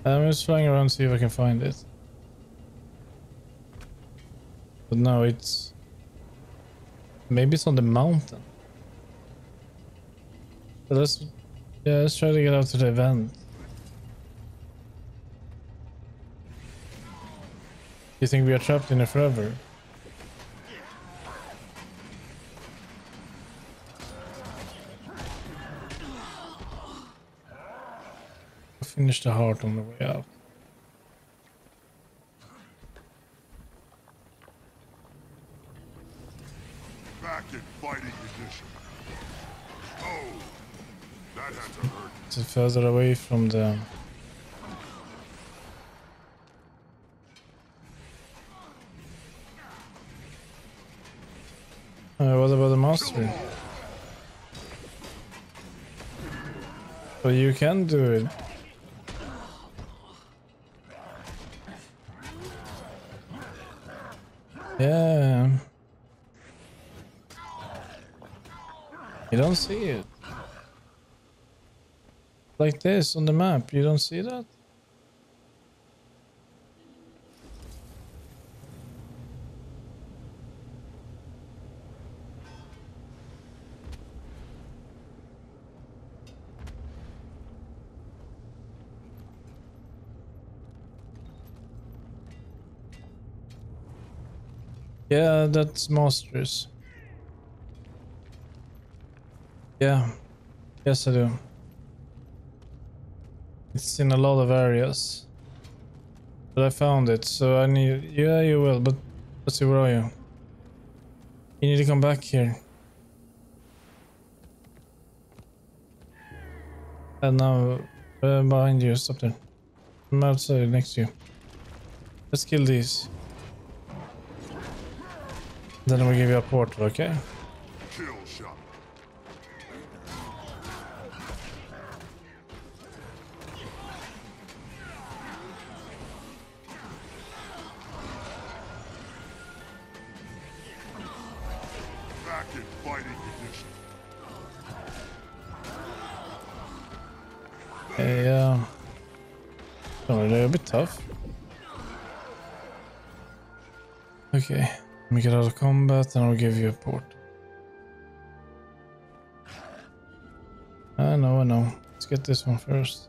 I'm just flying around to see if I can find it. But no, it's... Maybe it's on the mountain. But let's try to get out to the event. You think we are trapped in it forever? I'll finish the heart on the way out. Back in fighting position. Oh, that had to hurt. Is it further away from the... what about the mastery? But you can do it. Yeah. You don't see it. Like this on the map, you don't see that? Yeah, that's monsters. Yeah. Yes, I do. It's in a lot of areas. But I found it, so I need... Yeah, you will, but... Let's see, where are you? You need to come back here. And now... behind you, stop there. I'm outside next to you. Let's kill these. Then we'll give you a portal, okay? Kill shot. Back in fighting position. Hey, oh, they're a bit tough. Okay, let me get out of combat and I'll give you a port. I know. Let's get this one first.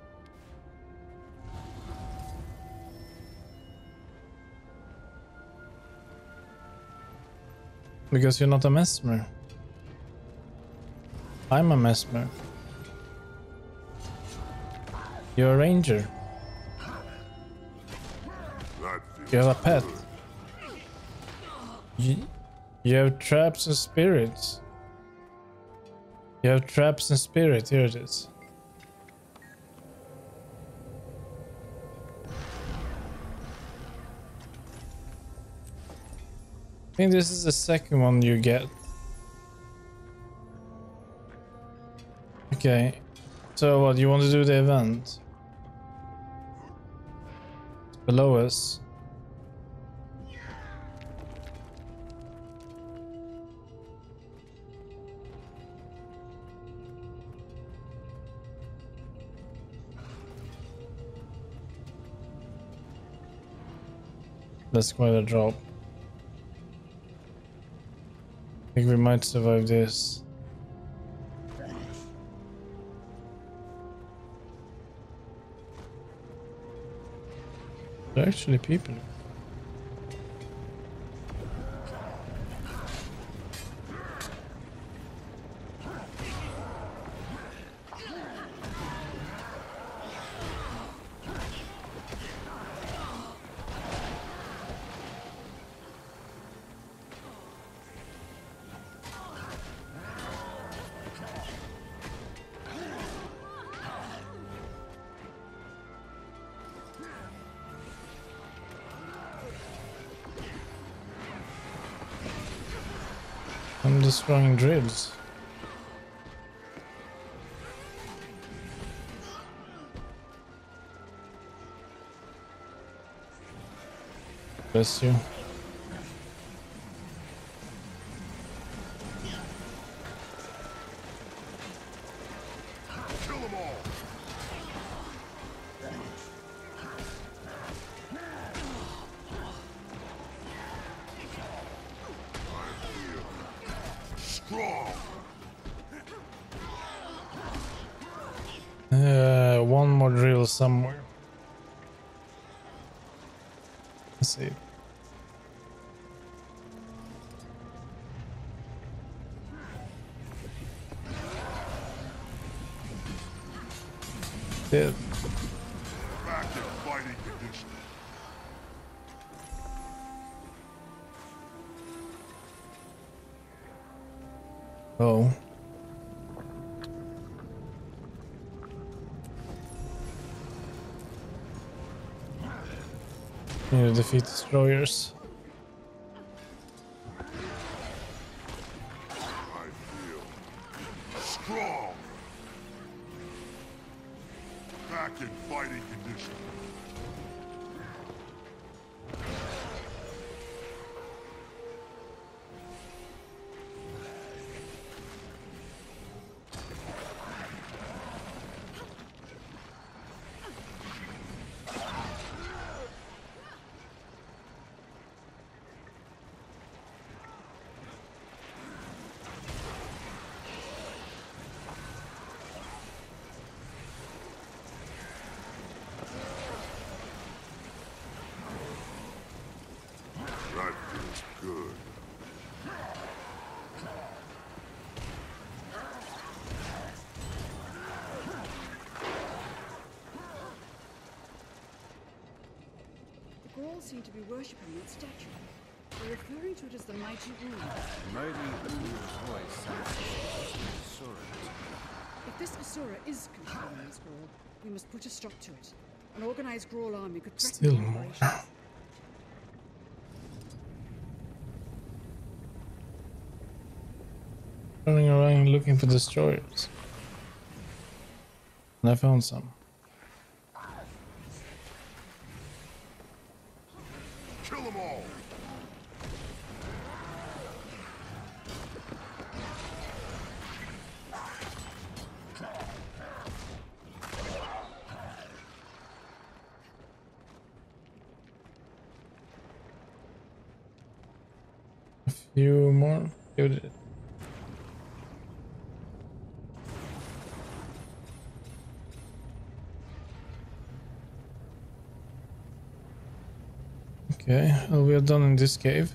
Because you're not a mesmer. I'm a mesmer. You're a ranger. You have a pet. You have traps and spirits. You have traps and spirit. Here it is. I think this is the second one you get. Okay. So what, you want to do the event? It's below us. That's quite a drop. I think we might survive this. There are actually people. I'm destroying drills. Bless you. Kill them all. Strong. One more drill somewhere. Let's see. Dead. Back in fighting condition. Oh. We need to defeat destroyers. I feel strong. Back in fighting condition. That feels good. The Grolls seem to be worshipping that statue. They're referring to it as the mighty rune. Maybe the ruler's voice sounds Asura. If this Asura is controlling this Groll, we must put a stop to it. An organized Groll army could threaten Still the more. operations. Running around looking for destroyers. And I found some. Kill them all. A few more. Good. Okay, well, we are done in this cave.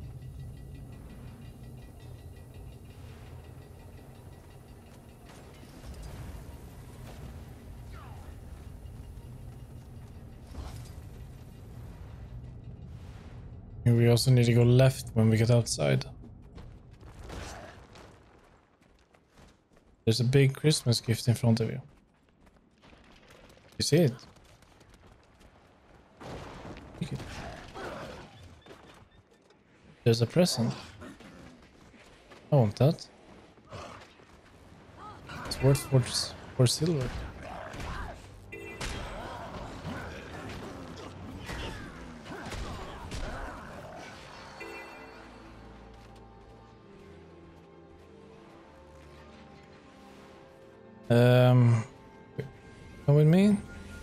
And we also need to go left when we get outside. There's a big Christmas gift in front of you. You see it? Take it. There's a present. I want that. It's worth 4 silver. Come with me.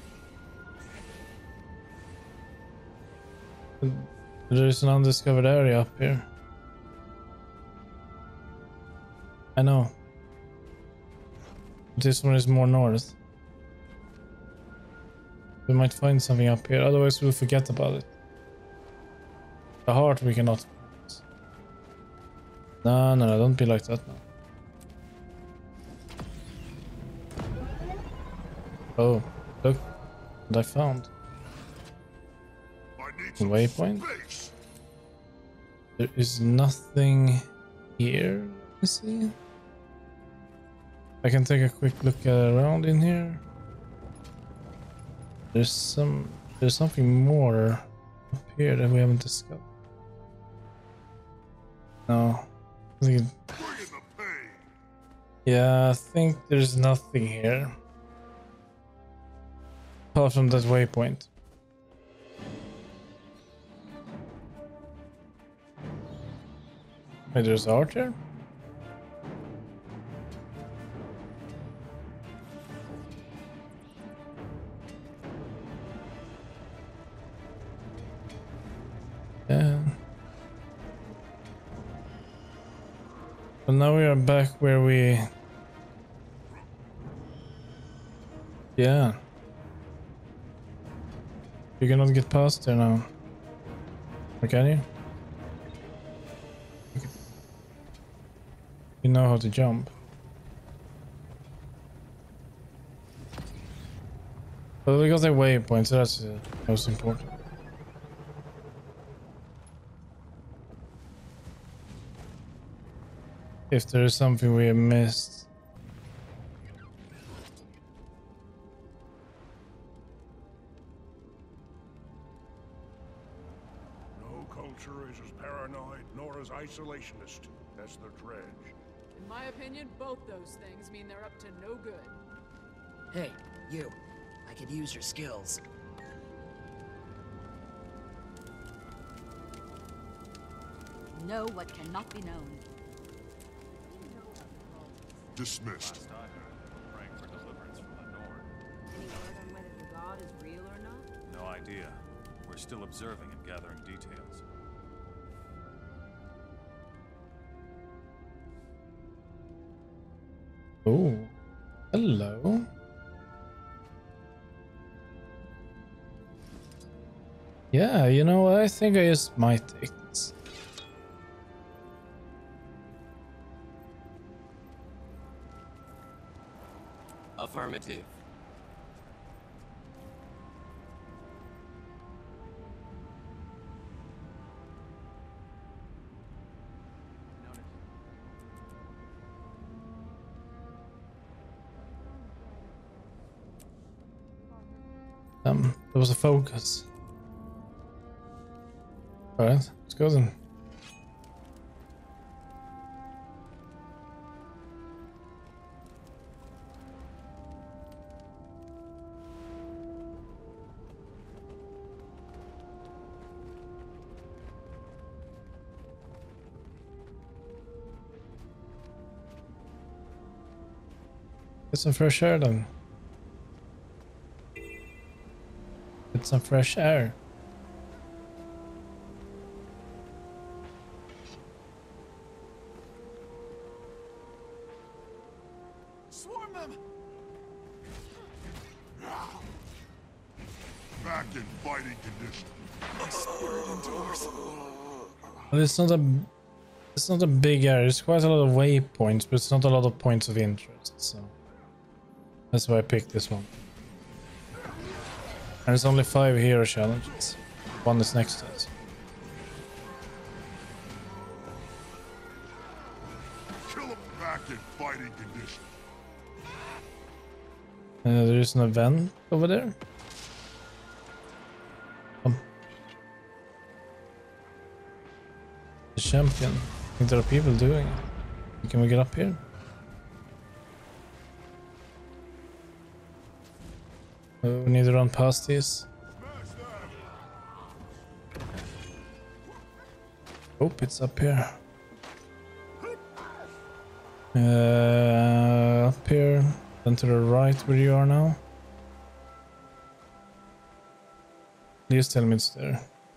There is an undiscovered area up here. I know. This one is more north. We might find something up here, otherwise we'll forget about it. The heart we cannot. No, don't be like that now. Oh, look what I found. I need some Waypoint? space. There is nothing here. Let's see. I can take a quick look around in here. There's something more up here that we haven't discovered. No. I think Bring in the pain. yeah, I think there's nothing here. Apart from that waypoint. Wait, there's art here? Yeah. But now we are back where we... Yeah. You cannot get past there now. Or can you? Okay. You know how to jump. But we got the waypoint, so that's most important. If there is something we have missed. No culture is as paranoid nor as isolationist as the Dredge. In my opinion, both those things mean they're up to no good. Hey, you. I could use your skills. Know what cannot be known. Dismissed. Last I heard, praying for deliverance from the Norn. Any word on whether the god is real or not? No idea. We're still observing and gathering details. Oh, hello. Yeah, you know what? I think I just might take this. Affirmative. There was a focus. Alright, let's go then. Get some fresh air then. Get some fresh air. Swarm them! Back in fighting condition. Well, it's not a big area. There's quite a lot of waypoints, but it's not a lot of points of interest. So that's why I picked this one. And there's only 5 hero challenges. One is next to it. Kill them back in fighting condition. There is an event over there. The champion. I think there are people doing it. Can we get up here? We need to run past these. Oh, it's up here. Up here. Then to the right where you are now. Please tell me it's there.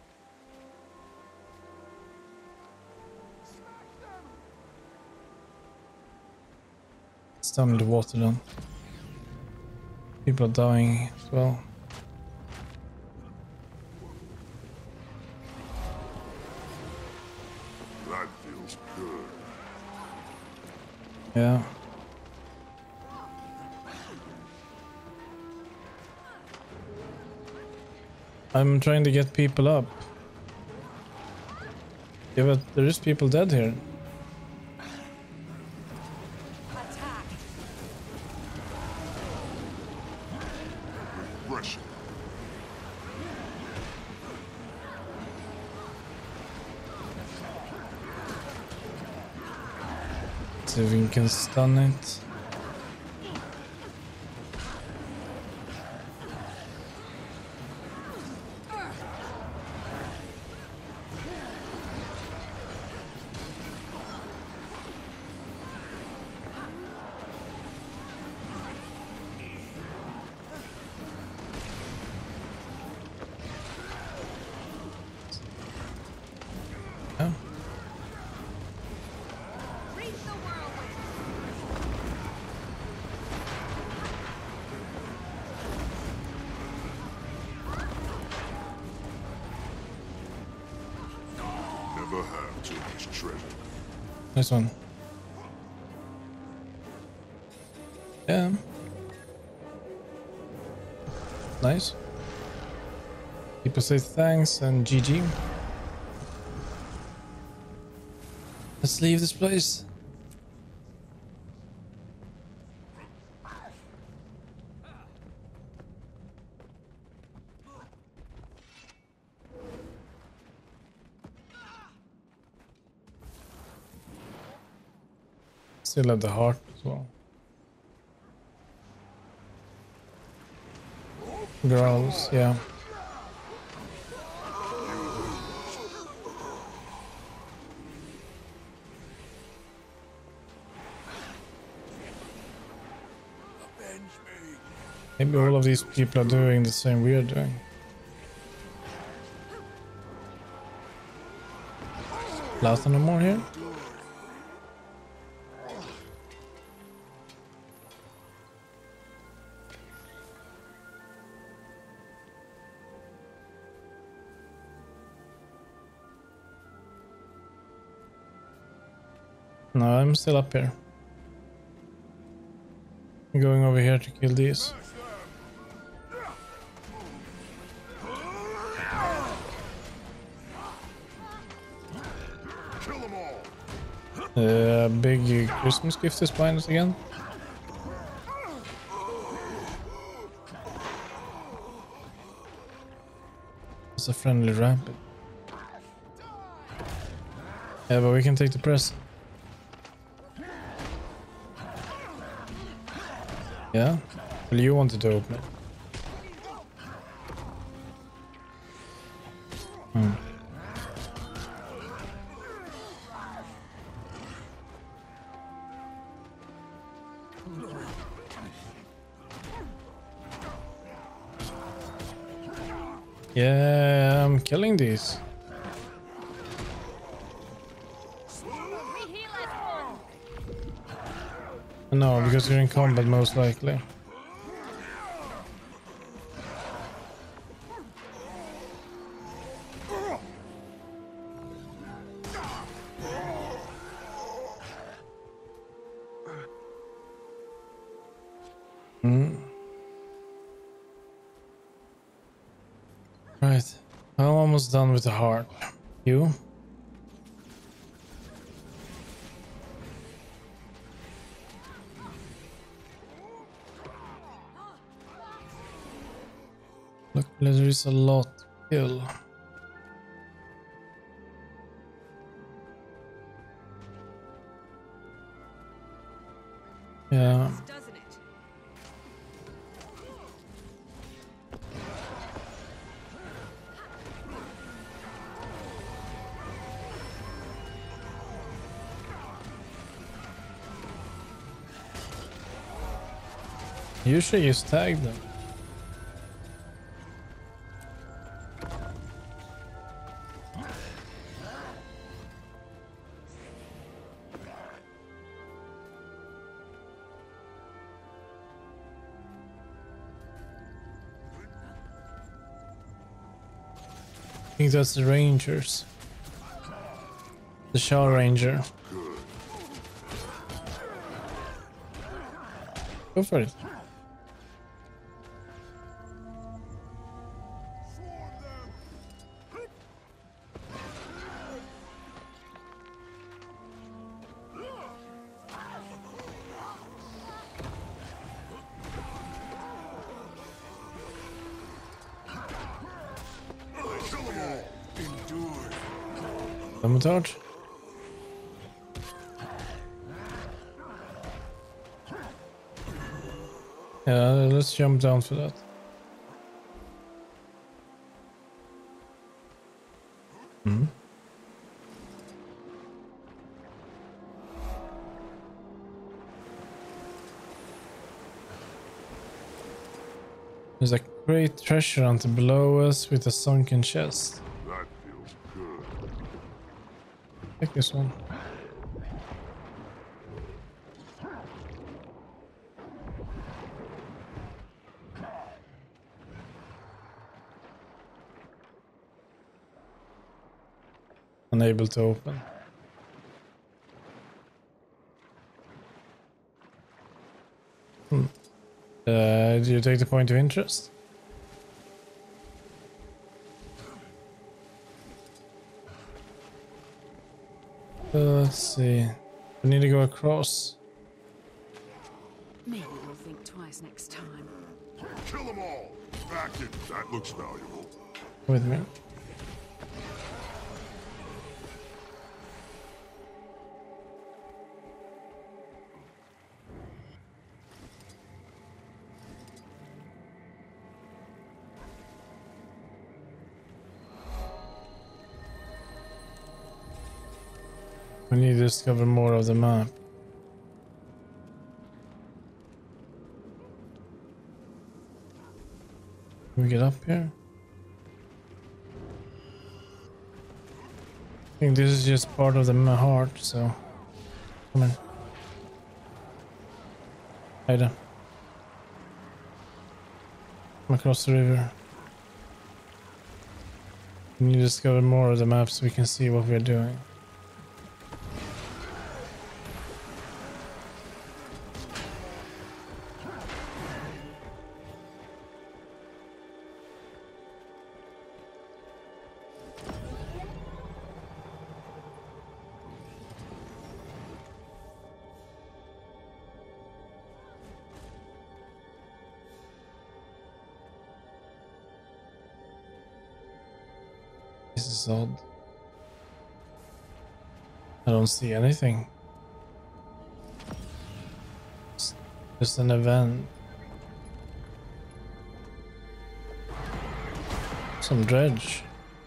It's down in the water then. People are dying as well. That feels good. Yeah. I'm trying to get people up. Yeah, but there is people dead here. Aggression. See if we can stun it. have too much treasure. This one. Yeah. Nice. People say thanks and GG. Let's leave this place. Still have the heart as well. Growls, yeah. Maybe all of these people are doing the same we are doing. Last no more here? No, I'm still up here. I'm going over here to kill these. Kill them all. Big Christmas gift is behind us again. It's a friendly rampant. Yeah, but we can take the press. Yeah? Well, you wanted to open it. Yeah, I'm killing these. No, because you're in combat most likely. Right, I'm almost done with the heart. You? Look, there is a lot to kill. Yeah. Doesn't it? You should just tag them. I think that's the Rangers. The Shaw Ranger. Go for it. Sabotage. Yeah, let's jump down for that. There's a great treasure hunt below us with a sunken chest. That feels good. Take this one. unable to open. Do you take the point of interest? Let's see. We need to go across. Maybe we'll think twice next time. Kill them all! Back it. That looks valuable. With me. We need to discover more of the map. Can we get up here? I think this is just part of the heart, so come on. Hide. Come across the river. We need to discover more of the map so we can see what we're doing. This is odd. I don't see anything. It's just an event. Some dredge.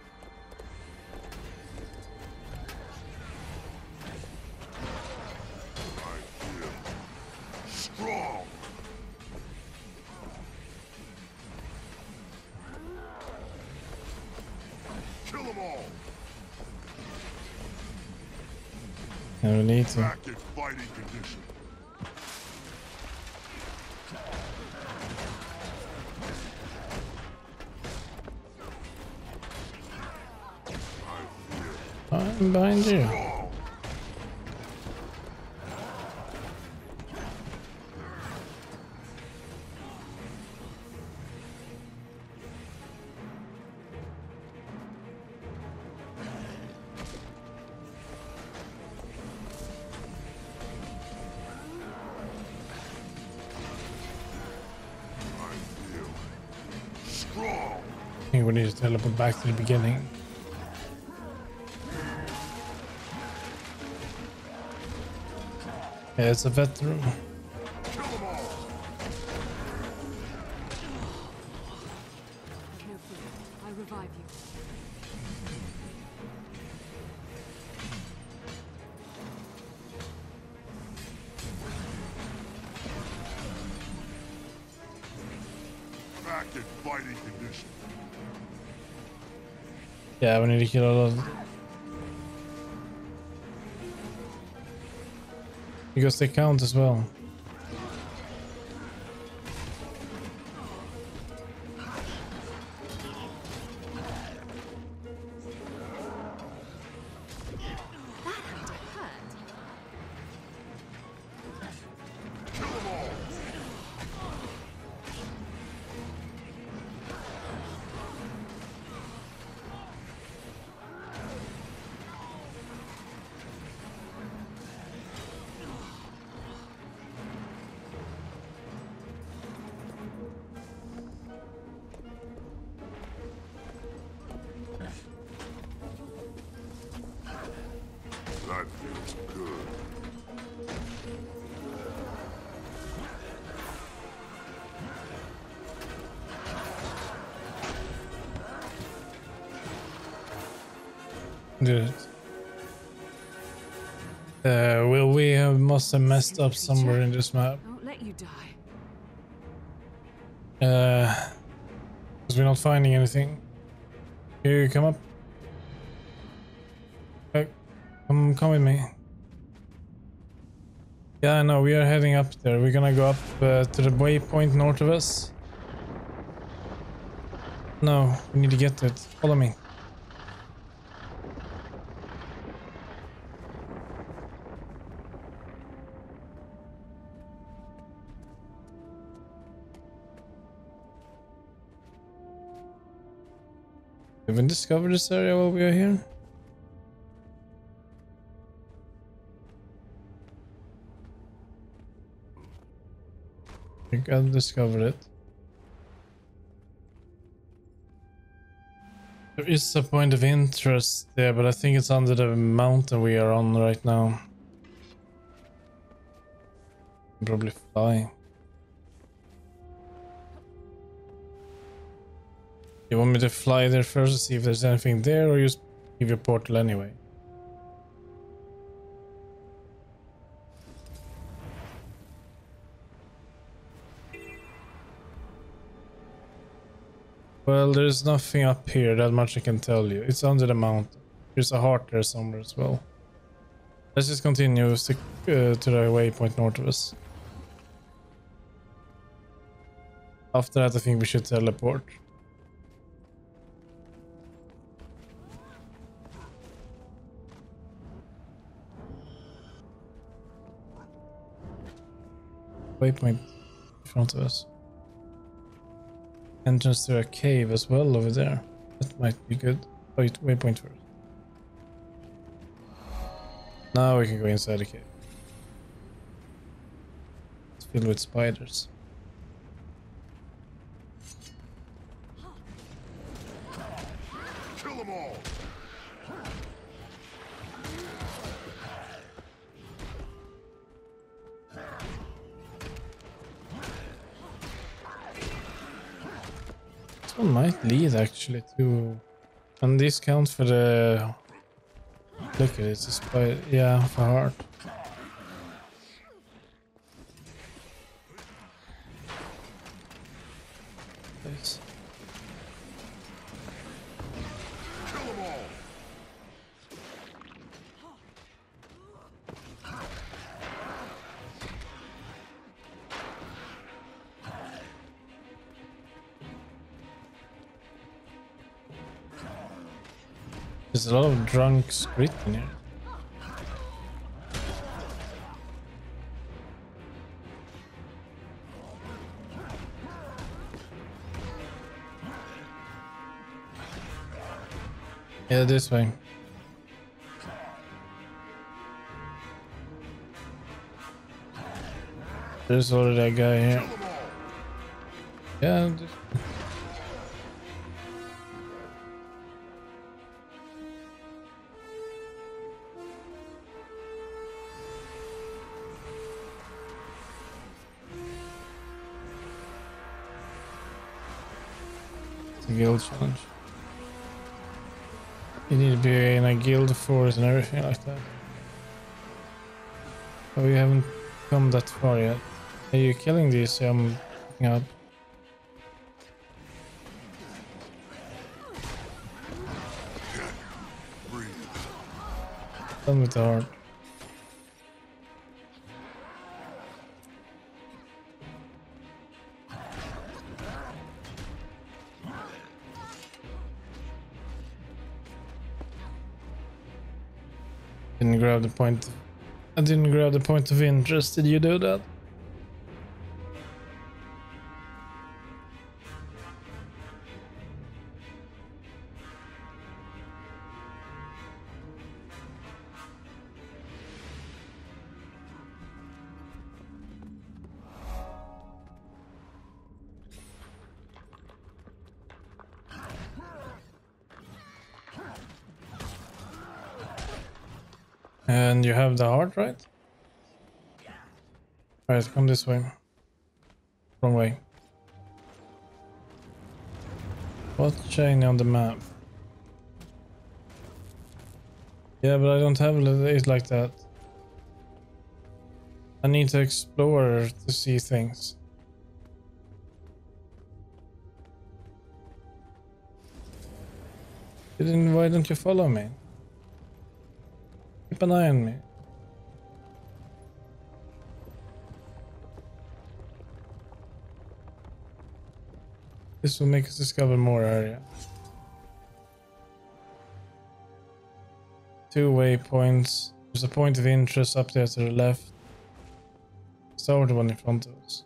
Strong! Kill them all! And we need to. Back in fighting condition. I'm behind you. Strong! Strong! I think we need to teleport back to the beginning. Yeah, it's a vet room. Kill them all! No fear. I'll revive you. Back in fighting condition. Yeah, we need to kill all of them. Because they count as well. Kill them all! That feels good. Did it. Will we must have messed up somewhere in this map. Don't let you die. Because we're not finding anything. Here, you come up. Come with me. Yeah, no, we are heading up there. We're gonna go up to the waypoint north of us. No, we need to get to it. Follow me. Have we discovered this area while we are here? I think I discovered it. There is a point of interest there, but I think it's under the mountain we are on right now. Probably fly. You want me to fly there first to see if there's anything there, or you just give your portal anyway? Well, there's nothing up here, that much I can tell you. It's under the mountain. There's a heart there somewhere as well. Let's just continue to the waypoint north of us. After that, I think we should teleport. Waypoint in front of us. Entrance to a cave as well over there. That might be good. Wait, waypoint first. Now we can go inside the cave. It's filled with spiders. Kill them all! This one might lead actually to... And this counts for the... Look at it, it's a spider. Yeah, for heart. Nice. Kill them all! There's a lot of drunk squid in here. Yeah, this way. There's already a guy here. Yeah, guild challenge. You need to be in a guild force and everything like that. Oh, you haven't come that far yet. Are you killing these? I'm picking up. Done with the heart. Didn't grab the point. I didn't grab the point of interest. Did you do that? And you have the heart, right? Alright, come this way. Wrong way. What's shiny on the map? Yeah, but I don't have it like that. I need to explore to see things. Then why don't you follow me? Keep an eye on me. This will make us discover more area. 2 waypoints. There's a point of interest up there to the left. So the one in front of us.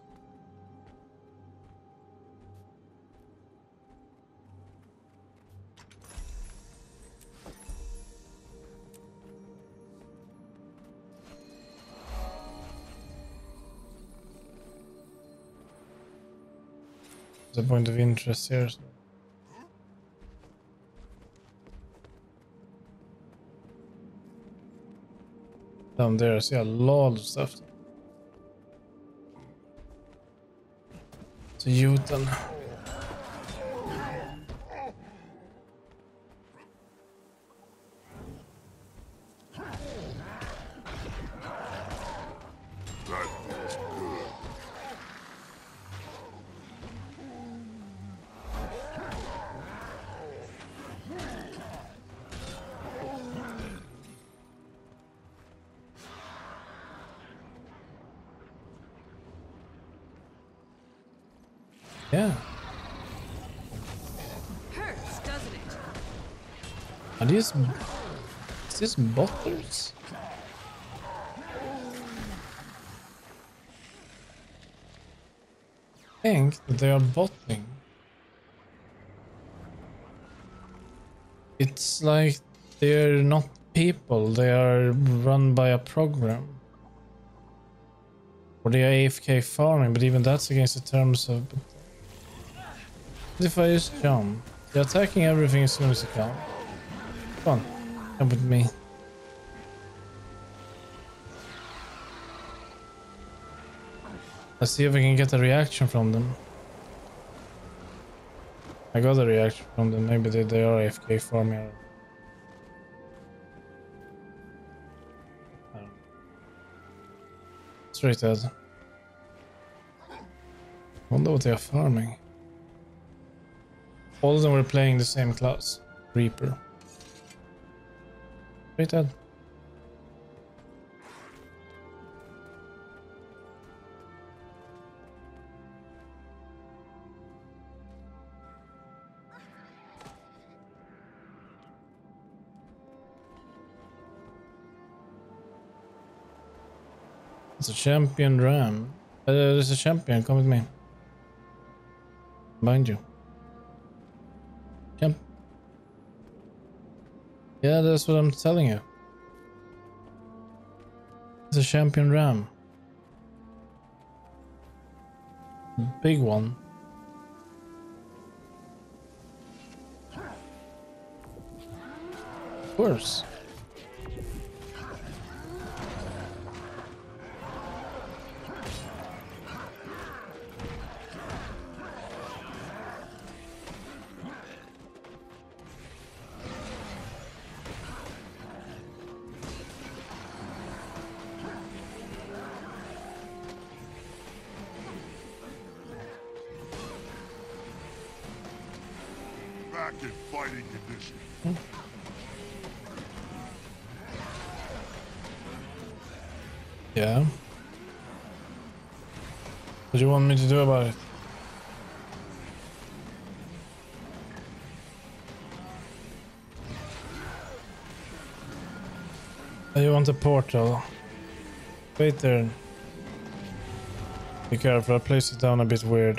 the point of interest here. Down there, I see a lot of stuff. So Jotun. Yeah. Hurts, doesn't it? Are these... Is this bottles? I think that they are bottling. It's like they're not people, they are run by a program. Or they are AFK farming, but even that's against the terms of... What if I just jump? They're attacking everything as soon as they come. Come on, come with me. Let's see if I can get a reaction from them. I got a reaction from them, maybe they are AFK farming. I don't know. Straight ahead. Wonder what they are farming. All of them were playing the same class, Reaper. Straight ahead. It's a champion ram. There's a champion, come with me. Behind you. Champ. Yeah, that's what I'm telling you. It's a champion ram. Big one. Of course. Back in fighting condition. Yeah. What do you want me to do about it? You want a portal? Wait there. Be careful, I place it down a bit weird.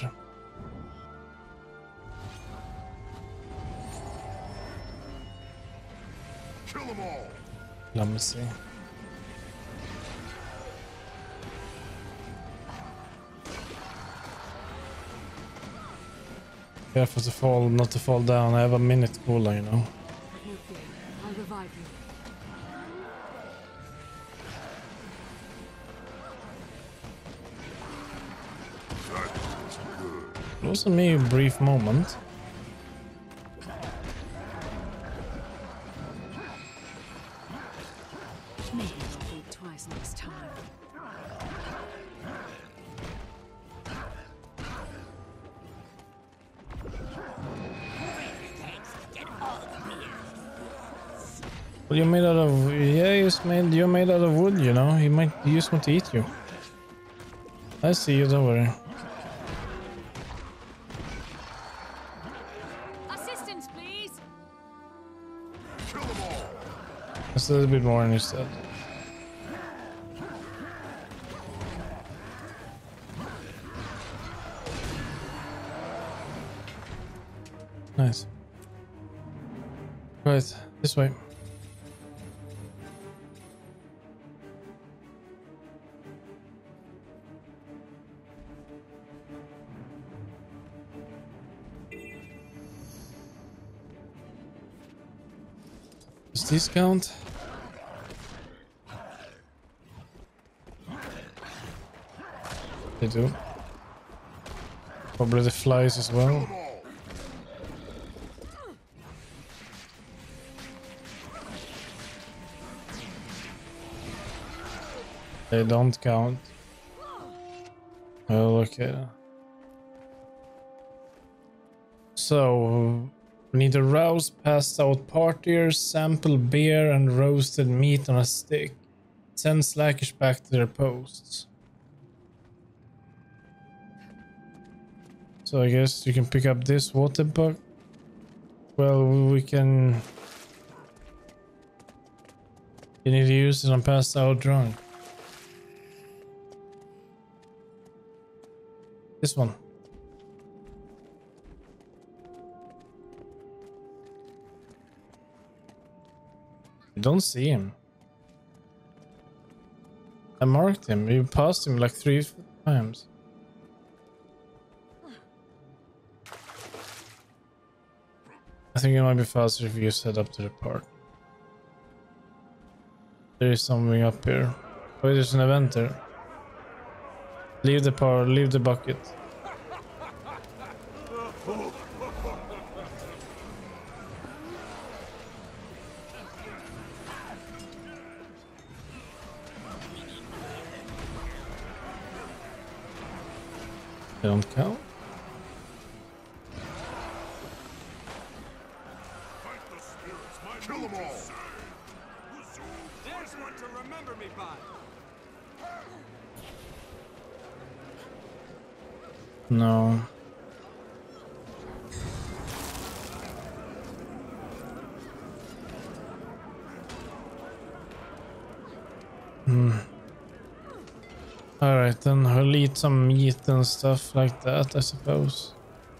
Kill them all. Let me see. Careful to fall, not to fall down. I have a minute cooler, you know. No fear. I'll revive you. It was me a brief moment. Maybe I'll think twice next time. Well, you're made out of... Yeah, you're made out of wood, you know. He just want to eat you. I see you, don't worry. Assistance, please. Kill them all. Just a little bit more instead. Nice. Right, this way. Does this count? They do. Probably the flies as well. They don't count. Oh, okay. So, we need to rouse passed out partiers, sample beer and roasted meat on a stick. Send Slackish back to their posts. So I guess you can pick up this water bucket. Well, we can... You need to use it on passed out drunk. This one. I don't see him. I marked him. We passed him like 3 times. I think it might be faster if you just head up to the park. There is something up here. Oh, there's an event there. Leave the power, leave the bucket. They don't count. Kill them all! There's one to remember me by. No. Alright, then I'll eat some meat and stuff like that, I suppose.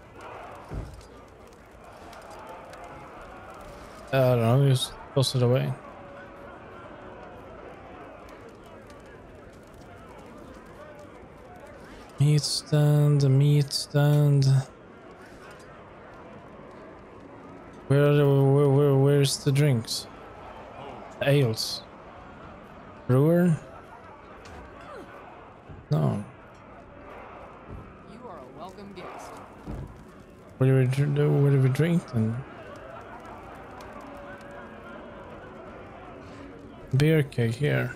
I don't know, just toss it away. Meat stand, meat stand. Where's the drinks? The ales. Brewer? No. You are a welcome guest. What do we drink then? Beer keg here.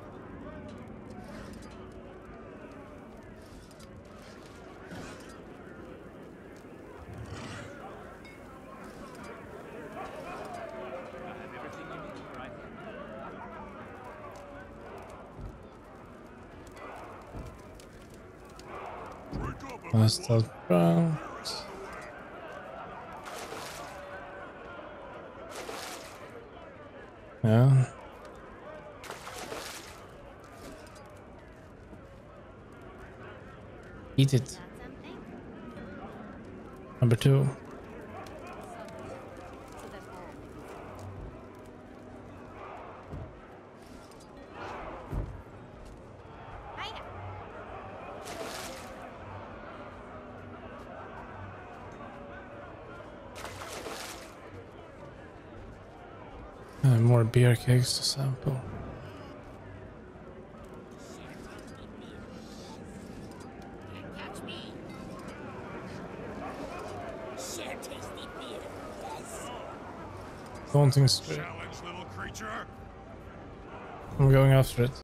Passed out brown. Yeah. Eat it. Number 2. More beer kegs to sample. Daunting straight. Challenge, little creature! I'm going after it.